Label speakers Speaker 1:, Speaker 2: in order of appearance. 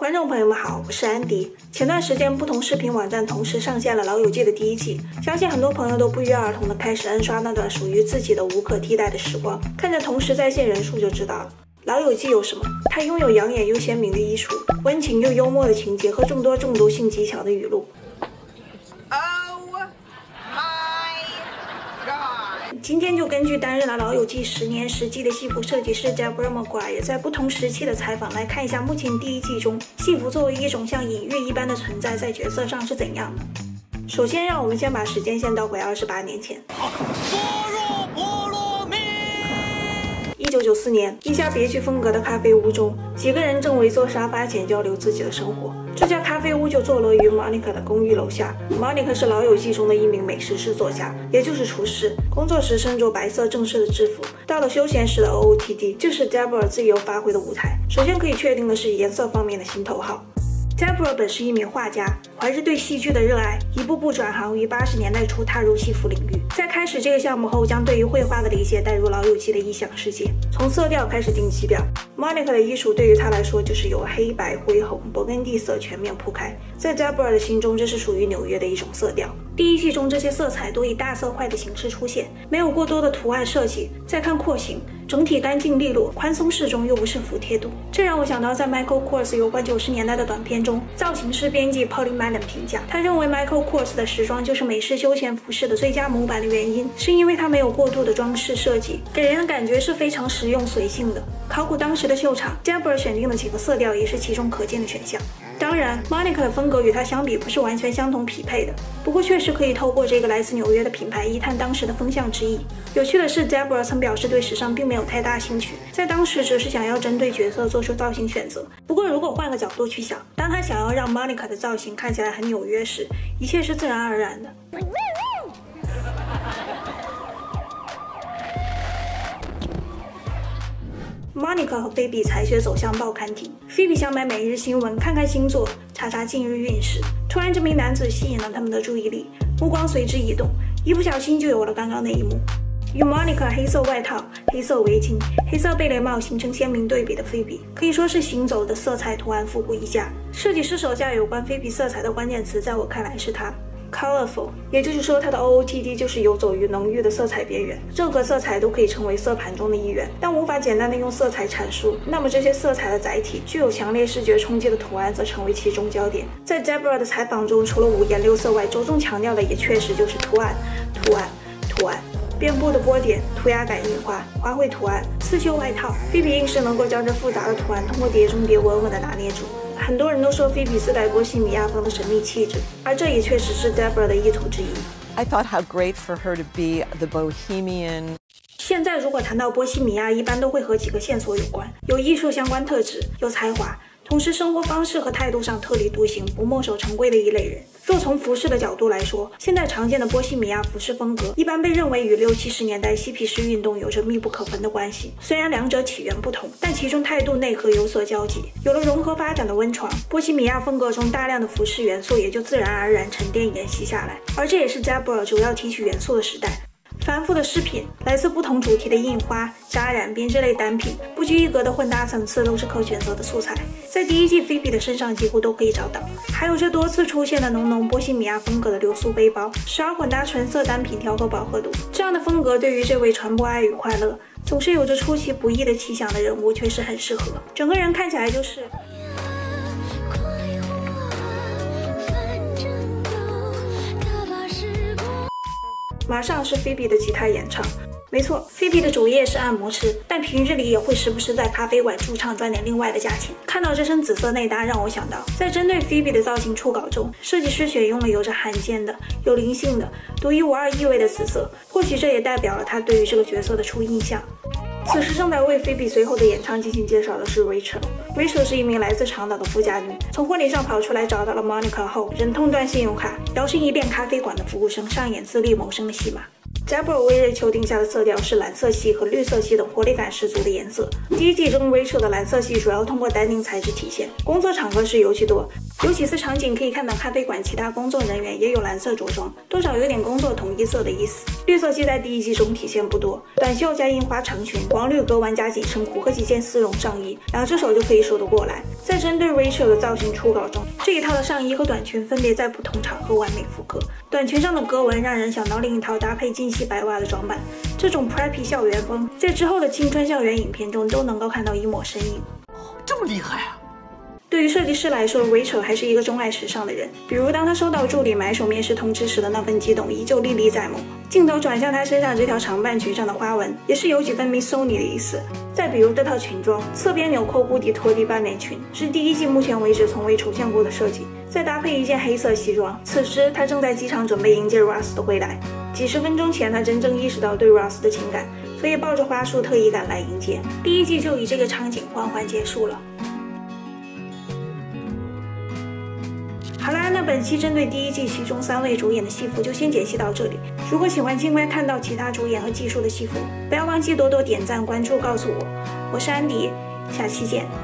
Speaker 1: 观众朋友们好，我是安迪。前段时间不同视频网站同时上线了《老友记》的第一季，相信很多朋友都不约而同的开始 N 刷那段属于自己的无可替代的时光。看着同时在线人数就知道了。老友记有什么？它拥有养眼又鲜明的衣橱，温情又幽默的情节和众多中毒性极强的语录。今天就根据担任了《老友记》10年10季的戏服设计师 Deborah Maguire 在不同时期的采访，来看一下目前第一季中戏服作为一种像隐喻一般的存在，在角色上是怎样的。首先，让我们先把时间线倒回28年前。1994年，一家别具风格的咖啡屋中，几个人正围坐沙发前交流自己的生活。这家咖啡屋就坐落于 Monica 的公寓楼下。Monica 是《老友记》中的一名美食制作家，也就是厨师。工作时身着白色正式的制服，到了休闲时的 OOTD 就是 Deborah 自由发挥的舞台。首先可以确定的是颜色方面的心头好。Deborah 本是一名画家，怀着对戏剧的热爱，一步步转行于80年代初踏入戏服领域。在开始这个项目后，将对于绘画的理解带入老友记的异想世界，从色调开始定基调。Monica 的艺术对于他来说就是由黑白灰红勃艮第色全面铺开，在 Deborah 的心中，这是属于纽约的一种色调。第一季中这些色彩多以大色块的形式出现，没有过多的图案设计。再看廓形，整体干净利落，宽松适中又不失服帖度。这让我想到在 Michael Kors 有关90年代的短片中，造型师编辑 Polly Madden 评价，他认为 Michael Kors 的时装就是美式休闲服饰的最佳模板的原因，是因为它没有过度的装饰设计，给人的感觉是非常实用随性的。考古当时的秀场 ，Deborah 选定的几个色调也是其中可见的选项。当然 ，Monica 的风格与他相比不是完全相同匹配的，不过确实可以透过这个来自纽约的品牌一探当时的风向之意。有趣的是 ，Deborah 曾表示对时尚并没有太大兴趣，在当时只是想要针对角色做出造型选择。不过，如果换个角度去想，当他想要让 Monica 的造型看起来很纽约时，一切是自然而然的。Monica 和菲比采血走向报刊亭，菲比想买每日新闻，看看星座，查查近日运势。突然，这名男子吸引了他们的注意力，目光随之移动，一不小心就有了刚刚那一幕。与 Monica 黑色外套、黑色围巾、黑色贝雷帽形成鲜明对比的菲比，可以说是行走的色彩图案复古一家。设计师手下有关菲比色彩的关键词，在我看来是它。Colorful， 也就是说它的 OOTD 就是游走于浓郁的色彩边缘，任何色彩都可以成为色盘中的一员，但无法简单的用色彩阐述，那么这些色彩的载体具有强烈视觉冲击的图案则成为其中焦点。在 Deborah 的采访中，除了5颜6色外，着重强调的也确实就是图案。遍布的波点、涂鸦感印花、花卉图案、刺绣外套，菲比硬是能够将这复杂的图案通过叠中叠稳稳地拿捏住。很多人都说菲比自带波西米亚风的神秘气质，而这也确实是 Deborah 的意图之一。
Speaker 2: I thought how great for her to be the bohemian.
Speaker 1: 现在如果谈到波西米亚，一般都会和几个线索有关：有艺术相关特质，有才华，同时生活方式和态度上特立独行，不墨守成规的一类人。若从服饰的角度来说，现在常见的波西米亚服饰风格一般被认为与60、70年代嬉皮士运动有着密不可分的关系。虽然两者起源不同，但其中态度内核有所交集。有了融合发展的温床，波西米亚风格中大量的服饰元素也就自然而然沉淀沿袭下来，而这也是 Deborah 主要提取元素的时代。繁复的饰品，来自不同主题的印花、扎染、编织类单品，不拘一格的混搭层次都是可选择的素材，在第一季菲比的身上几乎都可以找到。还有这多次出现的浓波西米亚风格的流苏背包，时而混搭纯色单品调和饱和度，这样的风格对于这位传播爱与快乐，总是有着出其不意的气象的人物确实很适合，整个人看起来就是马上是菲比的吉他演唱。没错，菲比的主业是按摩师，但平日里也会时不时在咖啡馆驻唱赚点另外的价钱。看到这身紫色内搭，让我想到在针对菲比的造型初稿中，设计师选用了有着罕见的、有灵性的、独一无二意味的紫色，或许这也代表了他对于这个角色的初印象。此时正在为菲比随后的演唱进行介绍的是 Rachel。Rachel 是一名来自长岛的富家女，从婚礼上跑出来找到了 Monica 后，忍痛断信用卡，摇身一变咖啡馆的服务生，上演自立谋生的戏码。 Deborah 为瑞秋定下的色调是蓝色系和绿色系等活力感十足的颜色。第一季中 Rachel 的蓝色系主要通过丹宁材质体现，工作场合时尤其多，有几次场景可以看到咖啡馆其他工作人员也有蓝色着装，多少有点工作统一色的意思。绿色系在第一季中体现不多，短袖加印花长裙、黄绿格纹加紧身裤和几件丝绒上衣，2只手就可以数得过来。在针对 Rachel 的造型初稿中，这一套的上衣和短裙分别在不同场合完美复刻，短裙上的格纹让人想到另一套搭配精细白袜的装扮。这种 preppy 校园风在之后的青春校园影片中都能够看到一抹身影。
Speaker 3: 这么厉害啊！
Speaker 1: 对于设计师来说 ，Rachel 还是一个钟爱时尚的人。比如，当他收到助理买手面试通知时的那份激动，依旧历历在目。镜头转向他身上这条长半裙上的花纹，也是有几分 Miss Sony 的意思。再比如这套裙装，侧边纽扣布底拖地半面裙，是第一季目前为止从未出现过的设计。再搭配一件黑色西装，此时他正在机场准备迎接 Ross 的归来。几十分钟前，他真正意识到对 Ross 的情感，所以抱着花束特意赶来迎接。第一季就以这个场景缓缓结束了。好啦，那本期针对第一季其中3位主演的戏服就先解析到这里。如果喜欢尽快看到其他主演和技术的戏服，不要忘记多多点赞、关注，告诉我。我是安迪，下期见。